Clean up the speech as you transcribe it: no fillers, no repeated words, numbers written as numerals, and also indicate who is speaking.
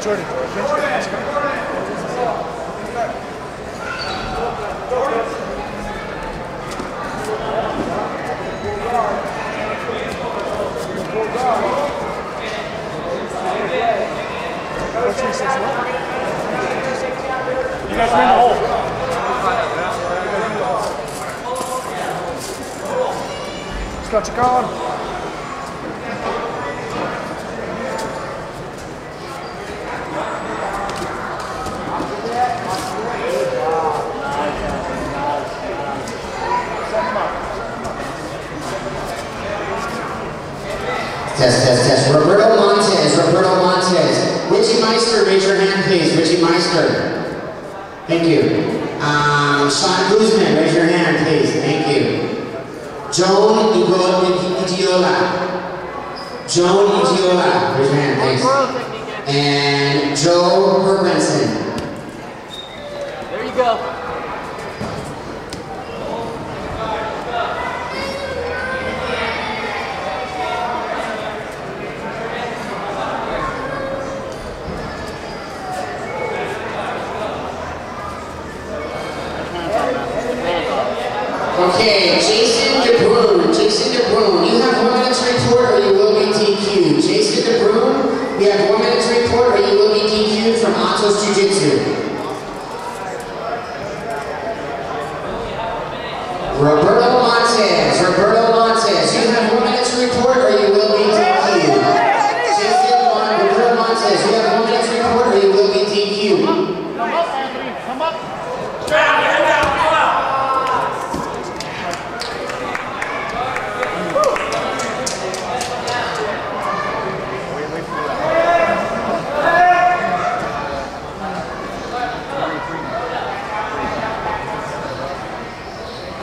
Speaker 1: Jordan, you guys are in the hole. Scott, you calling?
Speaker 2: Test. Roberto Montes. Richie Meister, raise your hand, please. Richie Meister. Thank you. Sean Guzman, raise your hand, please. Thank you. Joan Itiola, raise your hand, thanks. And Joe Herbenson.
Speaker 3: There you go.
Speaker 2: Okay, Jason DeBrun, you have